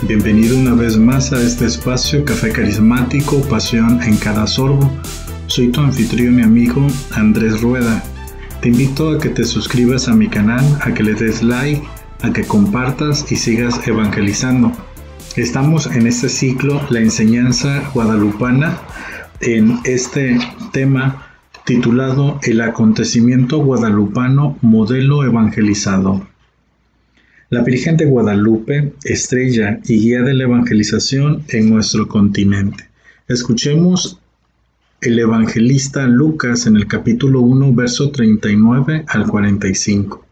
Bienvenido una vez más a este espacio Café Carismático, pasión en cada sorbo. Soy tu anfitrión y amigo Andrés Rueda. Te invito a que te suscribas a mi canal, a que le des like, a que compartas y sigas evangelizando. Estamos en este ciclo, la enseñanza guadalupana, en este tema titulado El acontecimiento guadalupano, modelo evangelizador. La Virgen de Guadalupe, estrella y guía de la evangelización en nuestro continente. Escuchemos el evangelista Lucas en el capítulo 1, verso 39 al 45.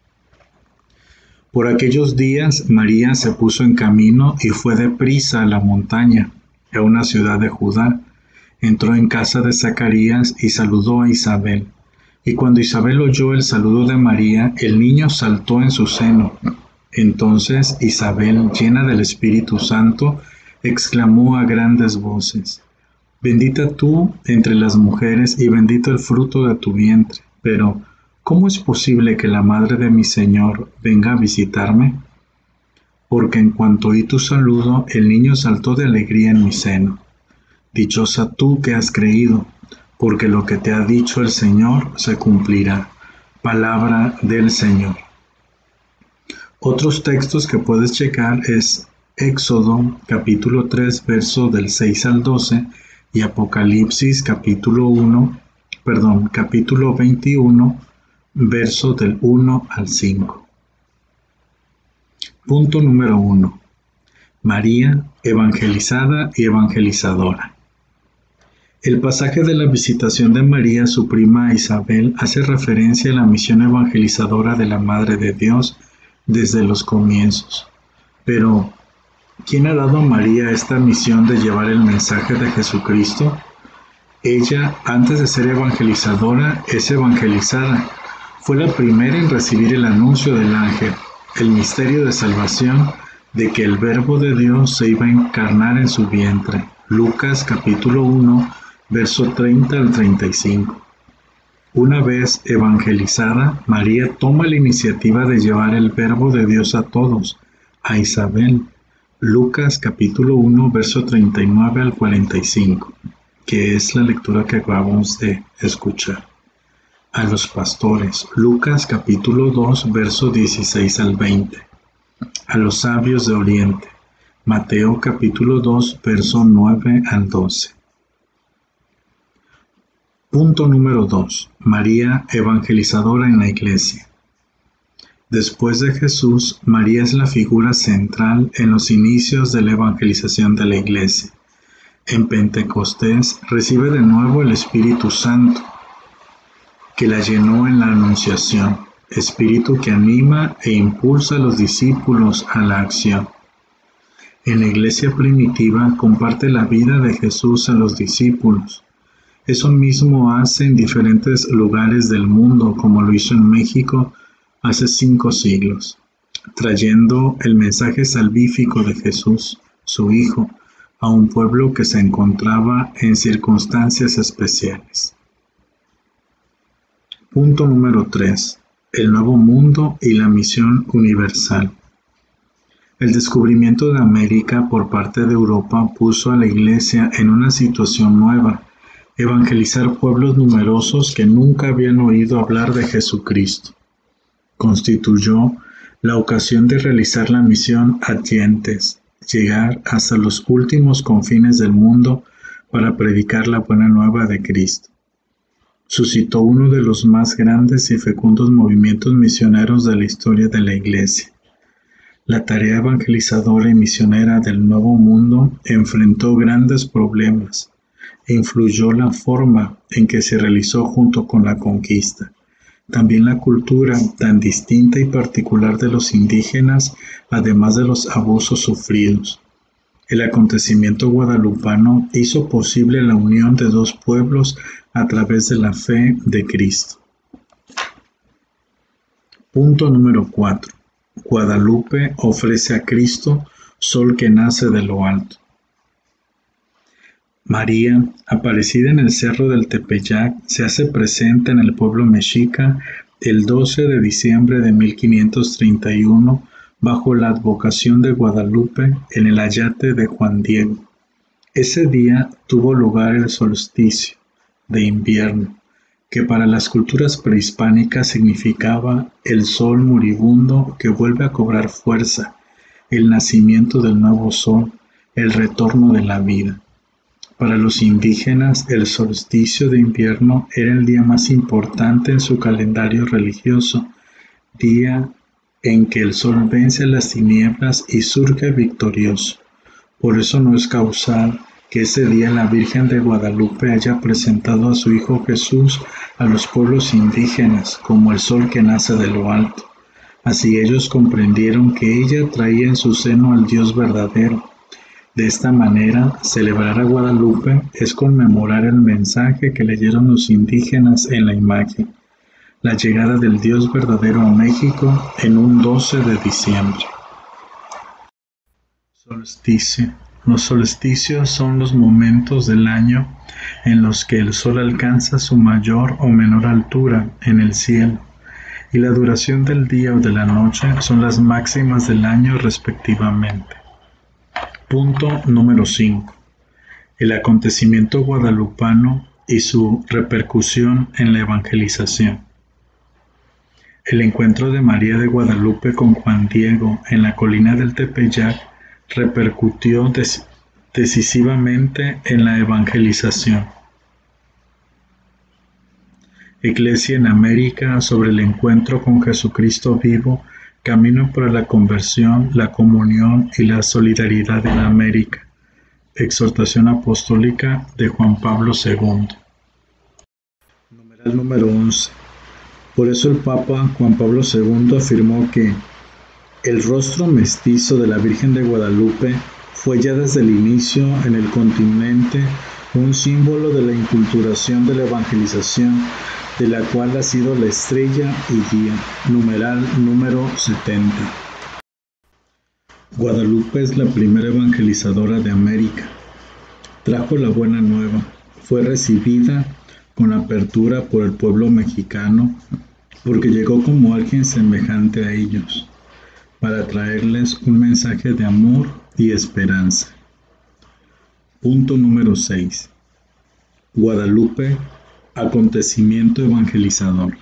Por aquellos días, María se puso en camino y fue deprisa a la montaña, a una ciudad de Judá. Entró en casa de Zacarías y saludó a Isabel. Y cuando Isabel oyó el saludo de María, el niño saltó en su seno. Entonces Isabel, llena del Espíritu Santo, exclamó a grandes voces: Bendita tú entre las mujeres y bendito el fruto de tu vientre. Pero, ¿cómo es posible que la madre de mi Señor venga a visitarme? Porque en cuanto oí tu saludo, el niño saltó de alegría en mi seno. Dichosa tú que has creído, porque lo que te ha dicho el Señor se cumplirá. Palabra del Señor. Otros textos que puedes checar es Éxodo capítulo 3 verso del 6 al 12 y Apocalipsis capítulo 21 verso del 1 al 5. Punto número 1. María, evangelizada y evangelizadora. El pasaje de la visitación de María a su prima Isabel hace referencia a la misión evangelizadora de la Madre de Dios desde los comienzos. Pero, ¿quién ha dado a María esta misión de llevar el mensaje de Jesucristo? Ella, antes de ser evangelizadora, es evangelizada. Fue la primera en recibir el anuncio del ángel, el misterio de salvación, de que el Verbo de Dios se iba a encarnar en su vientre. Lucas capítulo 1, verso 30 al 35. Una vez evangelizada, María toma la iniciativa de llevar el Verbo de Dios a todos, a Isabel. Lucas capítulo 1, verso 39 al 45, que es la lectura que acabamos de escuchar. A los pastores, Lucas capítulo 2, verso 16 al 20. A los sabios de Oriente, Mateo capítulo 2, verso 9 al 12. Punto número 2. María, evangelizadora en la Iglesia. Después de Jesús, María es la figura central en los inicios de la evangelización de la Iglesia. En Pentecostés recibe de nuevo el Espíritu Santo, que la llenó en la Anunciación, espíritu que anima e impulsa a los discípulos a la acción. En la Iglesia primitiva comparte la vida de Jesús a los discípulos. Eso mismo hace en diferentes lugares del mundo, como lo hizo en México hace 5 siglos, trayendo el mensaje salvífico de Jesús, su Hijo, a un pueblo que se encontraba en circunstancias especiales. Punto número 3. El Nuevo Mundo y la misión universal. El descubrimiento de América por parte de Europa puso a la Iglesia en una situación nueva: evangelizar pueblos numerosos que nunca habían oído hablar de Jesucristo. Constituyó la ocasión de realizar la misión Adyentes, llegar hasta los últimos confines del mundo para predicar la buena nueva de Cristo. Suscitó uno de los más grandes y fecundos movimientos misioneros de la historia de la Iglesia. La tarea evangelizadora y misionera del Nuevo Mundo enfrentó grandes problemas e influyó la forma en que se realizó junto con la conquista. También la cultura tan distinta y particular de los indígenas, además de los abusos sufridos. El acontecimiento guadalupano hizo posible la unión de 2 pueblos a través de la fe de Cristo. Punto número 4. Guadalupe ofrece a Cristo, sol que nace de lo alto. María, aparecida en el cerro del Tepeyac, se hace presente en el pueblo mexica el 12 de diciembre de 1531 bajo la advocación de Guadalupe en el ayate de Juan Diego. Ese día tuvo lugar el solsticio de invierno, que para las culturas prehispánicas significaba el sol moribundo que vuelve a cobrar fuerza, el nacimiento del nuevo sol, el retorno de la vida. Para los indígenas, el solsticio de invierno era el día más importante en su calendario religioso, día en que el sol vence las tinieblas y surge victorioso. Por eso no es causal que ese día la Virgen de Guadalupe haya presentado a su Hijo Jesús a los pueblos indígenas como el sol que nace de lo alto. Así ellos comprendieron que ella traía en su seno al Dios verdadero. De esta manera, celebrar a Guadalupe es conmemorar el mensaje que leyeron los indígenas en la imagen, la llegada del Dios verdadero a México en un 12 de diciembre. Solsticio. Los solsticios son los momentos del año en los que el sol alcanza su mayor o menor altura en el cielo, y la duración del día o de la noche son las máximas del año respectivamente. Punto número 5. El acontecimiento guadalupano y su repercusión en la evangelización. El encuentro de María de Guadalupe con Juan Diego en la colina del Tepeyac repercutió decisivamente en la evangelización. Iglesia en América sobre el encuentro con Jesucristo vivo, camino para la conversión, la comunión y la solidaridad en América. Exhortación apostólica de Juan Pablo II. Numeral número 11. Por eso el Papa Juan Pablo II afirmó que el rostro mestizo de la Virgen de Guadalupe fue ya desde el inicio en el continente un símbolo de la inculturación de la evangelización, de la cual ha sido la estrella y guía. Numeral número 70. Guadalupe es la primera evangelizadora de América. Trajo la buena nueva. Fue recibida con apertura por el pueblo mexicano, porque llegó como alguien semejante a ellos, para traerles un mensaje de amor y esperanza. Punto número 6. Guadalupe, acontecimiento evangelizador.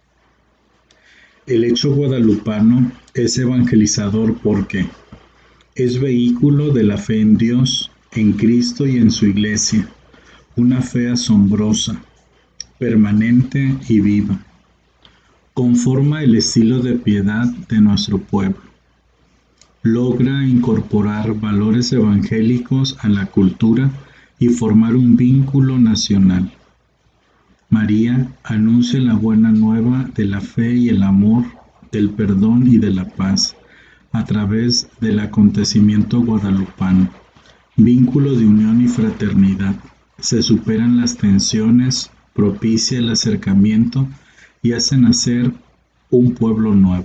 El hecho guadalupano es evangelizador porque es vehículo de la fe en Dios, en Cristo y en su Iglesia, una fe asombrosa, permanente y viva. Conforma el estilo de piedad de nuestro pueblo. Logra incorporar valores evangélicos a la cultura y formar un vínculo nacional. María anuncia la buena nueva de la fe y el amor, del perdón y de la paz, a través del acontecimiento guadalupano. Vínculo de unión y fraternidad. Se superan las tensiones, propicia el acercamiento y hace nacer un pueblo nuevo.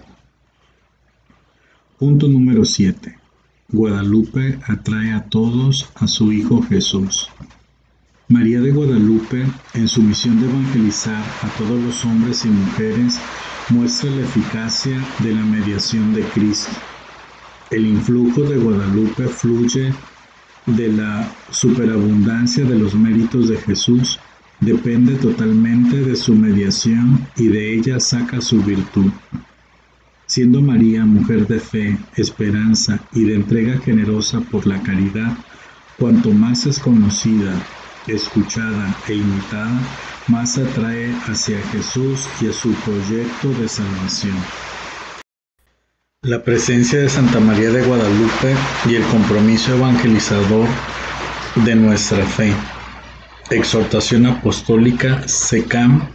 Punto número 7. Guadalupe atrae a todos a su Hijo Jesús. María de Guadalupe, en su misión de evangelizar a todos los hombres y mujeres, muestra la eficacia de la mediación de Cristo. El influjo de Guadalupe fluye de la superabundancia de los méritos de Jesús, depende totalmente de su mediación y de ella saca su virtud. Siendo María mujer de fe, esperanza y de entrega generosa por la caridad, cuanto más es conocida, escuchada e imitada, más atrae hacia Jesús y a su proyecto de salvación. La presencia de Santa María de Guadalupe y el compromiso evangelizador de nuestra fe. Exhortación apostólica Selam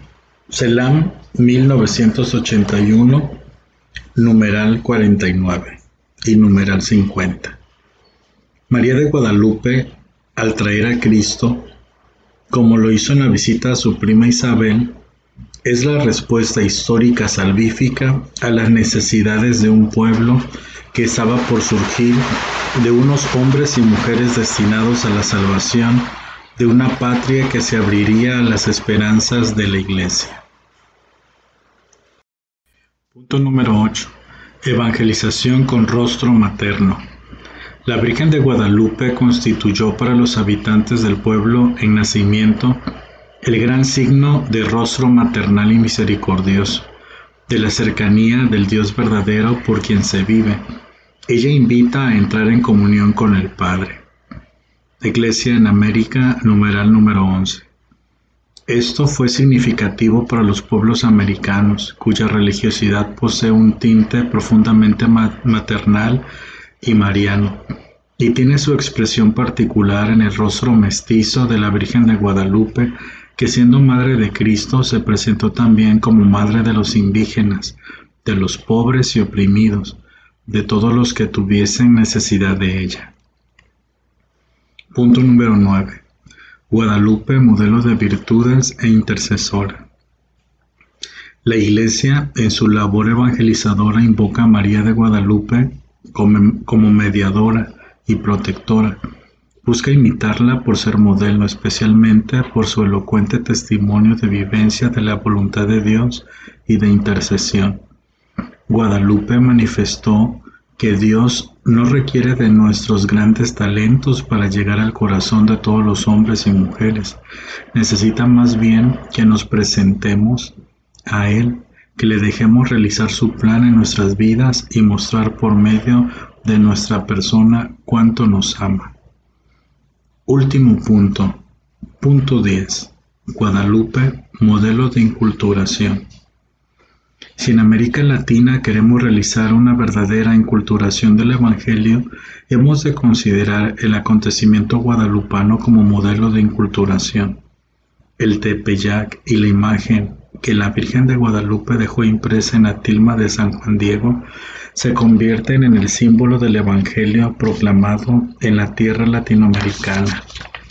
1981, numeral 49 y numeral 50. María de Guadalupe, al traer a Cristo, como lo hizo en la visita a su prima Isabel, es la respuesta histórica salvífica a las necesidades de un pueblo que estaba por surgir, de unos hombres y mujeres destinados a la salvación, de una patria que se abriría a las esperanzas de la Iglesia. Punto número 8. Evangelización con rostro materno. La Virgen de Guadalupe constituyó para los habitantes del pueblo en nacimiento el gran signo de rostro maternal y misericordioso, de la cercanía del Dios verdadero por quien se vive. Ella invita a entrar en comunión con el Padre. Iglesia en América, numeral número 11. Esto fue significativo para los pueblos americanos, cuya religiosidad posee un tinte profundamente maternal y mariano, y tiene su expresión particular en el rostro mestizo de la Virgen de Guadalupe, que siendo madre de Cristo se presentó también como madre de los indígenas, de los pobres y oprimidos, de todos los que tuviesen necesidad de ella. Punto número 9. Guadalupe, modelo de virtudes e intercesora. La Iglesia, en su labor evangelizadora, invoca a María de Guadalupe como mediadora y protectora. Busca imitarla por ser modelo, especialmente por su elocuente testimonio de vivencia de la voluntad de Dios y de intercesión. Guadalupe manifestó que Dios no requiere de nuestros grandes talentos para llegar al corazón de todos los hombres y mujeres. Necesita más bien que nos presentemos a Él, que le dejemos realizar su plan en nuestras vidas y mostrar por medio de nuestra persona cuánto nos ama. Último punto. Punto 10. Guadalupe, modelo de inculturación. Si en América Latina queremos realizar una verdadera inculturación del Evangelio, hemos de considerar el acontecimiento guadalupano como modelo de inculturación. El Tepeyac y la imagen que la Virgen de Guadalupe dejó impresa en la tilma de San Juan Diego se convierten en el símbolo del Evangelio proclamado en la tierra latinoamericana.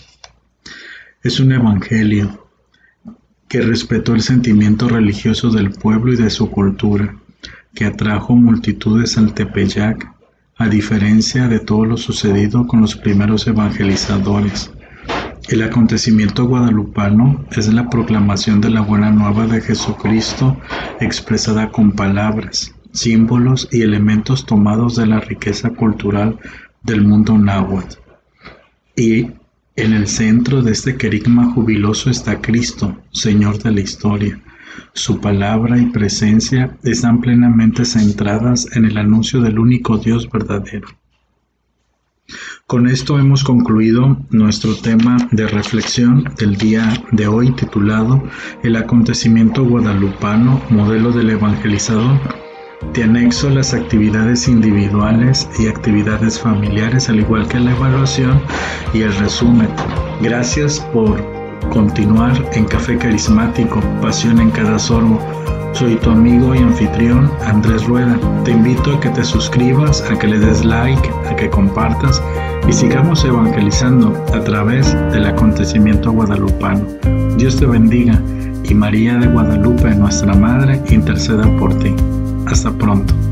Es un Evangelio que respetó el sentimiento religioso del pueblo y de su cultura, que atrajo multitudes al Tepeyac, a diferencia de todo lo sucedido con los primeros evangelizadores. El acontecimiento guadalupano es la proclamación de la buena nueva de Jesucristo expresada con palabras, símbolos y elementos tomados de la riqueza cultural del mundo náhuatl. Y en el centro de este querigma jubiloso está Cristo, Señor de la historia. Su palabra y presencia están plenamente centradas en el anuncio del único Dios verdadero. Con esto hemos concluido nuestro tema de reflexión del día de hoy, titulado El acontecimiento guadalupano, modelo del evangelizador. Te anexo las actividades individuales y actividades familiares, al igual que la evaluación y el resumen. Gracias por continuar en Café Carismático, pasión en cada sorbo. Soy tu amigo y anfitrión, Andrés Rueda. Te invito a que te suscribas, a que le des like, a que compartas y sigamos evangelizando a través del acontecimiento guadalupano. Dios te bendiga y María de Guadalupe, nuestra Madre, interceda por ti. Hasta pronto.